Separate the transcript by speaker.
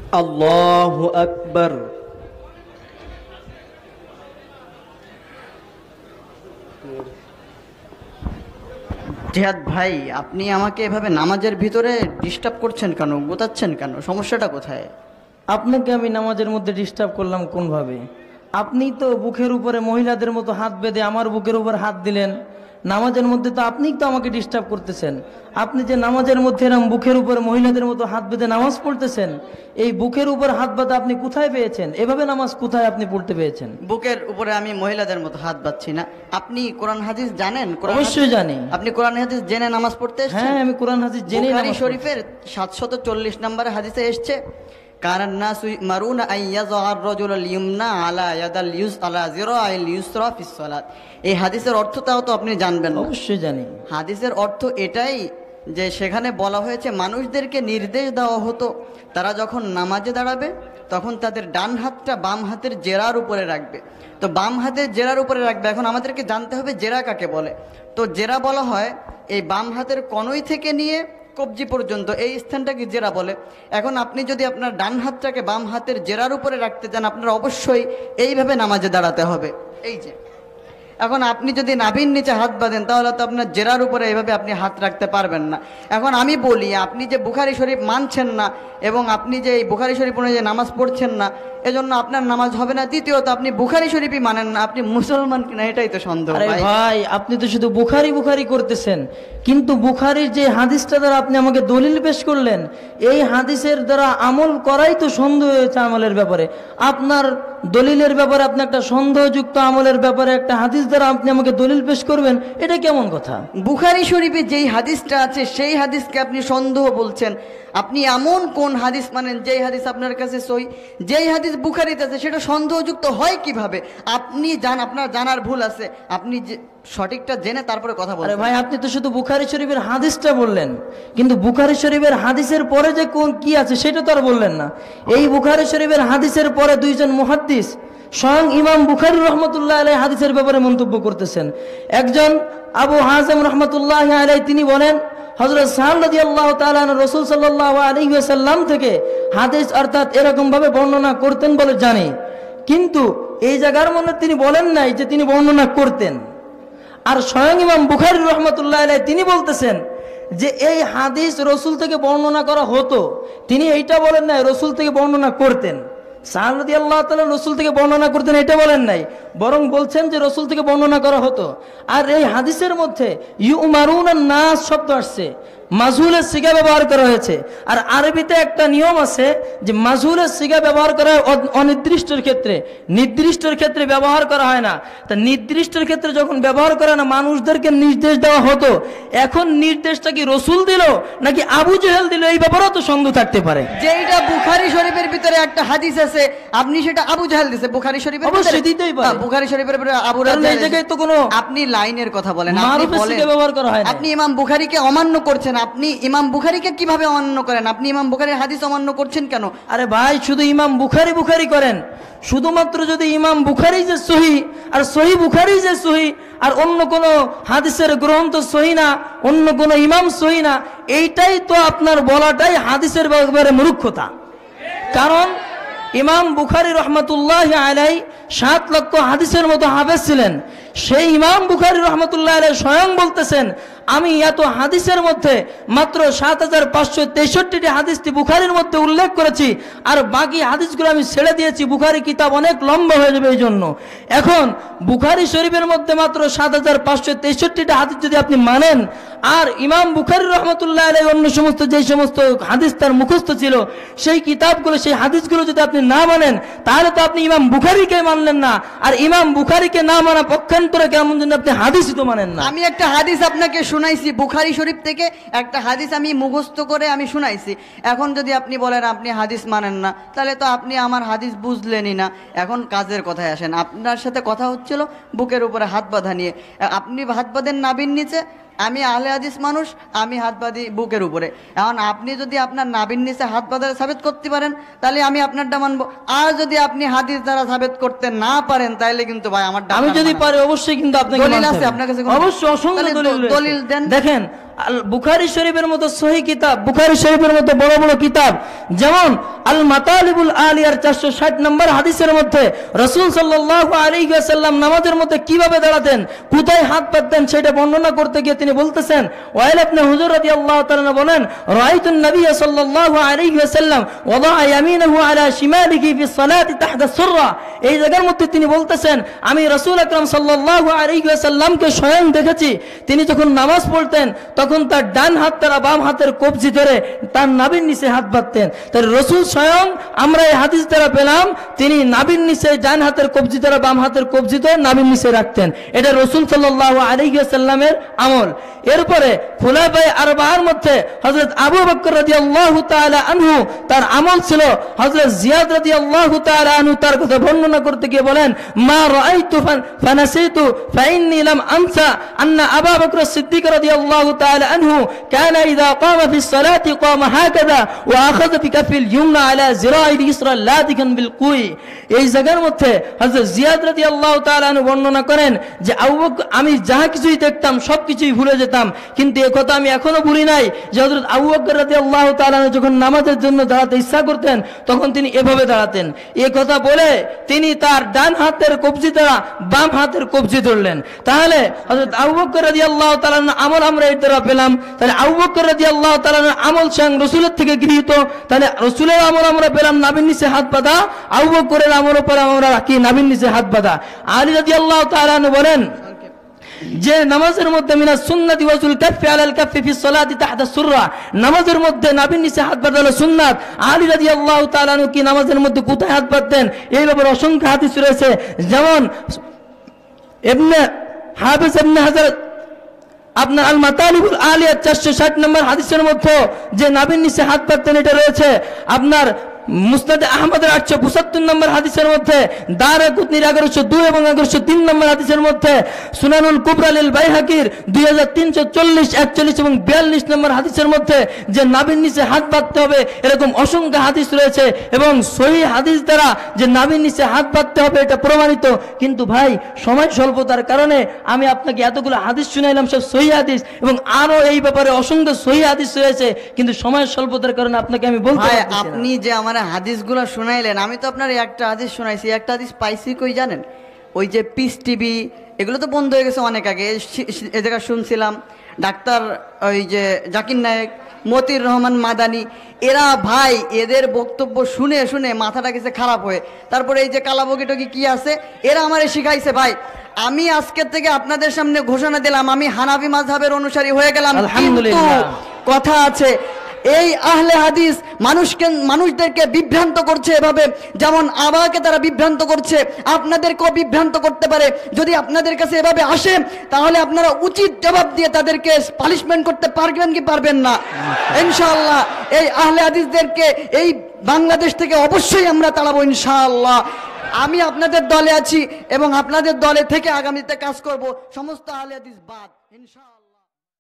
Speaker 1: আল্লাহু আকবার।
Speaker 2: জিহাদ ভাই, আপনি আমাকে এভাবে নামাজের ভিতরে ডিস্টার্ব করছেন কেন, গোতাচ্ছেন কেন, সমস্যাটা কোথায়?
Speaker 3: আপনাকে আমি নামাজের মধ্যে ডিস্টার্ব করলাম কোনভাবে? আপনি তো বুকের উপরে মহিলাদের মতো হাত বেঁধে আমার বুকের উপর হাত দিলেন। নামাজের মধ্যে তো আপনিই তো আমাকে ডিস্টার্ব করতেছেন। আপনি যে নামাজের মধ্যে এরকম বুকের উপরে মহিলাদের মতো হাত বেঁধে নামাজ পড়তেছেন, এই বুকের উপর হাত বাঁধা আপনি কোথায় পেয়েছেন? এভাবে নামাজ কোথায় আপনি পড়তে পেয়েছেন?
Speaker 2: বুকের উপরে আমি মহিলাদের মতো হাত বাঁধছি না। আপনি কোরআন হাদিস জানেন?
Speaker 3: অবশ্যই জানি।
Speaker 2: আপনি কোরআন হাদিস জেনে নামাজ পড়তে এসেছেন?
Speaker 3: হ্যাঁ, আমি কোরআন হাদিস জেনে।
Speaker 2: বুখারী শরীফের 740 নম্বরে হাদিসে এসেছে, কারণ নাসু মারুনা আইয়াযার রাজুলুল ইয়মনা আলা ইয়াদাল ইউস আলা জিরাইল ইউসরা ফিস সালাত। এই হাদিসের অর্থটাও তো আপনি জানবেন না?
Speaker 3: অবশ্যই জানি।
Speaker 2: হাদিসের অর্থ এটাই যে সেখানে বলা হয়েছে মানুষদেরকে নির্দেশ দেওয়া হতো তারা যখন নামাজে দাঁড়াবে তখন তাদের ডান হাতটা বাম হাতের জেরার উপরে রাখবে। তো বাম হাতের জেরার উপরে রাখবে। এখন আমাদেরকে জানতে হবে জেরা কাকে বলে। তো জেরা বলা হয় এই বাম হাতের কনুই থেকে নিয়ে কবজি পর্যন্ত, এই স্থানটাকে জেরা বলে। এখন আপনি যদি আপনার ডান হাতটাকে বাম হাতের জেরার উপরে রাখতে চান, আপনার অবশ্যই এইভাবে নামাজে দাঁড়াতে হবে। এই যে এখন আপনি যদি নাভির নিচে হাত বাঁধেন তাহলে তো আপনার জেরার উপরে এইভাবে আপনি হাত রাখতে পারবেন না। এখন আমি বলি, আপনি যে বুখারী শরীফ মানছেন না এবং আপনি যে এই বুখারী শরীফ অনুযায়ী নামাজ পড়ছেন না, এজন্য আপনার নামাজ হবে না। দ্বিতীয়ত আপনি বুখারী শরীফই মানেন না, আপনি মুসলমান কিনা এটাই তো সন্দেহ।
Speaker 3: আরে ভাই, আপনি তো শুধু বুখারী বুখারী করতেছেন, কিন্তু বুখারীর যে হাদিসটা দ্বারা আপনি আমাকে দলিল পেশ করলেন, এই হাদিসের দ্বারা আমল করাই তো সন্দেহ হয়েছে আমলের ব্যাপারে। আপনার দলিলের ব্যাপারে আপনি একটা সন্দেহযুক্ত আমলের ব্যাপারে একটা হাদিস দ্বারা আপনি আমাকে দলিল পেশ করবেন, এটা কেমন কথা?
Speaker 2: বুখারী শরীফে যেই হাদিসটা আছে সেই হাদিসকে আপনি সন্দেহ বলছেন। আপনি এমন কোন হাদিস মানেন যেই হাদিস আপনার কাছে সই? যেই হাদিস বুখারীতে আছে সেটা সন্দেহযুক্ত হয় কিভাবে? আপনি আপনার জানার ভুল আছে। আপনি যে সঠিকটা জেনে তারপরে কথা বলেন।
Speaker 3: আরে ভাই, আপনি তো শুধু বুখারী শরীফের হাদিসটা বললেন, কিন্তু বুখারী শরীফের হাদিসের পরে যে কোন কি আছে সেটা তো আর বললেন না। এই বুখারী শরীফের হাদিসের পরে দুইজন মুহাদ্দিস স্বয়ং ইমাম বুখারী রহমতুল্লাহ আলাইহি হাদিসের ব্যাপারে মন্তব্য করতেছেন। একজন আবু হাযিম রহমতুল্লাহ আলাইহি তিনি বলেন, হযরত সাহাব রাদিয়াল্লাহু তাআলা রাসূল সাল্লাল্লাহু আলাইহি ওয়াসাল্লাম থেকে হাদিস অর্থাৎ এরকম ভাবে বর্ণনা করতেন বলে জানি, কিন্তু এই জায়গার মধ্যে তিনি বলেন নাই যে তিনি বর্ণনা করতেন। আর স্বয়ং ইমাম বুখারী রহমতুল্লাহ আলাইহি তিনি বলতেছেন যে এই হাদিস রসুল থেকে বর্ণনা করা হতো, তিনি এইটা বলেন নাই রসুল থেকে বর্ণনা করতেন। সাহাব রাদিয়াল্লাহু তাআলা রসুল থেকে বর্ণনা করতেন এটা বলেন নাই, বরং বলছেন যে রসুল থেকে বর্ণনা করা হতো। আর এই হাদিসের মধ্যে ইউমারুনান নাস শব্দ আসছে, মাজহুলের সিগা ব্যবহার করা হয়েছে। আর আরবিতে একটা নিয়ম আছে যে মাজহুলের সিগা ব্যবহার করা হয় অনির্দিষ্টর ক্ষেত্রে, নির্দিষ্টর ক্ষেত্রে ব্যবহার করা হয় না। তা নির্দিষ্টর ক্ষেত্রে যখন ব্যবহার করে না, মানুষদেরকে নির্দেশ দেওয়া হতো। এখন নির্দেশটা কি রসুল দিল নাকি আবু জেহেল দিল, এই ব্যাপারেও তো সন্দেহ থাকতে পারে।
Speaker 2: যেইটা বুখারী শরীফের ভিতরে একটা হাদিস আছে, আপনি সেটা আবু জাহেল দিয়েছে বুখারী শরীফের ভিতরে?
Speaker 3: অবশ্যই দিতেই পারে।
Speaker 2: বুখারী শরীফের ভিতরে আবু জাহেল, এই জায়গায় তো কোনো আপনি লাইনের কথা বলেন, আপনি বলেন
Speaker 3: ব্যবহার করা হয় না।
Speaker 2: আপনি ইমাম বুখারীকে অমান্য করছেন। আপনি ইমাম বুখারীকে কিভাবে অমান্য করেন? আপনি ইমাম বুখারীর হাদিস অমান্য করছেন কেন?
Speaker 3: আরে ভাই, শুধু ইমাম বুখারী বুখারী করেন, শুধুমাত্র যদি ইমাম বুখারী যে সহি আর সহি বুখারী যে সহি আর অন্য কোনো হাদিসের গ্রন্থ সহি না, অন্য কোনো ইমাম সহি না, এইটাই তো আপনার বলাটাই হাদিসের ব্যাপারে মূর্খতা। কারণ ইমাম বুখারী রহমতুল্লাহ আলাইহি 7 লক্ষ হাদিসের মতো হাফেজ ছিলেন। সেই ইমাম বুখারী রহমতুল্লাহ আলাইহি স্বয়ং বলতেছেন, আমি এত হাদিসের মধ্যে মাত্র 7563টি হাদিসটি বুখারীর মধ্যে উল্লেখ করেছি, আর বাকি হাদিসগুলো আমি ছেড়ে দিয়েছি, বুখারী কিতাব অনেক লম্বা হয়ে যাবে এই জন্য। এখন বুখারী শরীফের মধ্যে মাত্র 7563টি হাদিস যদি আপনি মানেন, আর ইমাম বুখারী রহমতুল্লাহ আলাইহি অন্য সমস্ত যে সমস্ত হাদিস তার মুখস্থ ছিল সেই কিতাবগুলো, সেই হাদিসগুলো যদি আপনি না মানেন, তাহলে তো আপনি ইমাম বুখারীকে মানলেন না। আর ইমাম বুখারীকে না মানা পক্ষান্তরে কেমন যেন আপনি হাদিসই তো মানেন না।
Speaker 2: আমি একটা হাদিস আপনাকে শুনাইছি বুখারী শরীফ থেকে, একটা হাদিস আমি মুখস্থ করে আমি শুনাইছি। এখন যদি আপনি বলেন আপনি হাদিস মানেন না, তাহলে তো আপনি আমার হাদিস বুঝলেনই না। এখন কাজের কথায় আসেন। আপনার সাথে কথা হচ্ছিল বুকের উপরে হাত বাঁধা নিয়ে। আপনি হাত বাঁধেন নাভির নিচে, আমি আহলে হাদিস মানুষ, আমি হাত বাঁধি বুকের উপরে। এখন আপনি যদি আপনার নাভির নিচে হাত বাঁধা সাবেত করতে পারেন তাহলে আমি আপনারটা মানবো, আর যদি আপনি হাদিস দ্বারা সাবেত করতে না পারেন তাহলে কিন্তু ভাই আমারটা।
Speaker 3: আমি যদি পারি অবশ্যই কিন্তু আপনাকে
Speaker 2: দলিল আছে আপনার কাছে?
Speaker 3: অবশ্যই অসংখ্য দলিল
Speaker 2: দলিল দেন।
Speaker 3: দেখেন, বুখারী শরীফের মতো সহিহ কিতাব, বুখারী শরীফের মতো বড় বড় কিতাব, যেমন আল মাতালিবুল আলিয়ার 460 নম্বর হাদিসের মধ্যে রাসূল সাল্লাল্লাহু আলাইহি ওয়াসাল্লাম নামাজের মধ্যে কিভাবে দাঁড়াতেন, কোথায় হাত পাততেন, সেটা বর্ণনা করতে গিয়ে তিনি বলতেছেন, ওয়াইল ইবনে হুজর রাদিয়াল্লাহু তাআলা বলেন, রাআইতুন নবী সাল্লাল্লাহু আলাইহি ওয়াসাল্লাম ওয়াদা ইয়ামিনাহু আলা শিমালিহি ফি সালাতি তাহতা সুররা। এই জায়গার মধ্যে তিনি বলতেছেন, আমি রাসূল আকরাম সাল্লাল্লাহু আলাইহি ওয়াসাল্লামকে স্বয়ং দেখেছি, তিনি যখন নামাজ পড়তেন তখন তার ডান হাত দ্বারা বাম হাতের কবজি ধরে তার নাভির নিচে হাত বাঁধতেন। তাই রাসূল স্বয়ং, আমরা এই হাদিস দ্বারা পেলাম, তিনি নাভির নিচে ডান হাতের কবজি দ্বারা বাম হাতের কবজি ধরে নাভির নিচে রাখতেন। এটা রাসূল সাল্লাল্লাহু আলাইহি ওয়াসাল্লামের আমল। এরপরে খুলাফায়ে আরবাআর মধ্যে হযরত আবু বকর রাদিয়াল্লাহু তাআলা আনহু, তার আমল ছিল, হযরত জিয়াদ রাদিয়াল্লাহু তাআলা আনহু তার কথা বর্ণনা করতে গিয়ে বলেন, মা রাআইতু ফানাসিতু ফাইন্নী লাম আনসা আন্না আবু বকর সিদ্দিক রাদিয়াল্লাহু তাআলা আনহু কানা ইযা কামা ফিস সালাতি কামা হাকাযা ওয়া আখাযা বিকাফিল ইউমনা আলা জিরাইল ইসরা লাদিকান বিল কুই। এই জায়গার মধ্যে হযরত জিয়াদ রাদিয়াল্লাহু তাআলা আনহু বর্ণনা করেন যে আবু বকর, আমি যাহা কিছুই দেখতাম সবকিছুই ভুলে যেতাম, কিন্তু এই কথা আমি এখনো ভুলি নাই যে হযরত আবু বকর রাদিয়াল্লাহু তাআলা আনহু যখন নামাজের জন্য দাঁড়াতে ইচ্ছা করতেন তখন তিনি এভাবে দাঁড়াতেন। এই কথা বলে তিনি তার ডান হাতের কবজি দ্বারা বাম হাতের কবজি ধরলেন। তাহলে হযরত আবু বকর রাদিয়াল্লাহু তাআলা আমল আমরা এর দ্বারা পেলাম। তাহলে আবু বকর রাদিয়াল্লাহু তাআলা আমল স্বয়ং রাসূলের থেকে গৃহীত। তাহলে রাসূলের আমল আমরা পেলাম নাভির নিচে হাত বাঁধা, আবু বকরের আমল উপর আমরা রাখি নাভির নিচে হাত বাঁধা। আলী রাদিয়াল্লাহু তাআলা বলেন যে নামাজের মধ্যে মিনাস সুন্নাতি ওয়াজুল কাফি আলাল কাফি ফি সালাতি তাহতা সুররা, নামাজের মধ্যে নাভির নিচে হাত বাঁধা হলো সুন্নাত। আলী রাদিয়াল্লাহু তাআলা কি নামাজের মধ্যে কোথায় হাত বাঁধতেন এই ব্যাপারে অসংখ্য হাদিস রয়েছে। যেমন ইবনে হাফিজ ইবনে হাজার আপনার আল মাতালিবুল আলিয়া 460 নম্বর হাদিসের মধ্যে যে নাভির নিচে হাত বাঁধতেন এটা রয়েছে। আপনার মুসনাদ আহমদের 875 নম্বর হাদিসের মধ্যে, দারাকুতনির 1102 এবং 1103 নম্বর হাদিসের মধ্যে, সুনানুল কুবরা লিল বাইহাকির 2340, 41 এবং 42 নম্বর হাদিসের মধ্যে যে নাভির নিচে হাত বাঁধতে হবে এরকম অসংখ্য হাদিস রয়েছে। এবং সহিহ হাদিস দ্বারা যে নাভির নিচে হাত বাঁধতে হবে এটা প্রমাণিত। কিন্তু ভাই, সময় স্বল্পতার কারণে আমি আপনাকে এতগুলো হাদিস শুনাইলাম, সব সহিহ হাদিস, এবং আরো এই ব্যাপারে অসংখ্য সহিহ হাদিস রয়েছে, কিন্তু সময়ের স্বল্পতার কারণে আপনাকে আমি বলতে পারছি না।
Speaker 2: আপনি যে আমার হাদিসগুলো শুনাইলেন, আমি তো আপনার একটা হাদিস শুনাইছি, একটা হাদিস পাইছি কই জানেন? ওই যে পিস টিভি এগুলো তো বন্ধ হয়ে গেছে অনেক আগে, এ জায়গায় শুনছিলাম ডাক্তার ওই যে জাকির নায়েক, মতিউর রহমান মাদানী, এরা ভাই এদের বক্তব্য শুনে শুনে মাথাটা গেছে খারাপ হয়ে। তারপরে এই যে কালাবগি টগি কি আছে, এরা আমারে শিখাইছে ভাই। আমি আজকের থেকে আপনাদের সামনে ঘোষণা দিলাম, আমি হানাফি মাযহাবের অনুসারী হয়ে গেলাম।
Speaker 3: আলহামদুলিল্লাহ।
Speaker 2: কথা আছে, এই আহলে হাদিস মানুষদেরকে বিভ্রান্ত করছে এভাবে, যেমন আবাকে তারা বিভ্রান্ত করছে, আপনাদেরকেও বিভ্রান্ত করতে পারে। যদি আপনাদের কাছে এভাবে আসে তাহলে আপনারা উচিত জবাব দিয়ে তাদেরকে পানিশমেন্ট করতে পারবেন কি পারবেন না? ইনশাআল্লাহ এই আহলে হাদিসদেরকে এই বাংলাদেশ থেকে অবশ্যই আমরা তাড়াবো ইনশাআল্লাহ। আমি আপনাদের দলে আছি এবং আপনাদের দলে থেকে আগামীতে কাজ করব, সমস্ত আহলে হাদিস বাদ ইনশাআল্লাহ।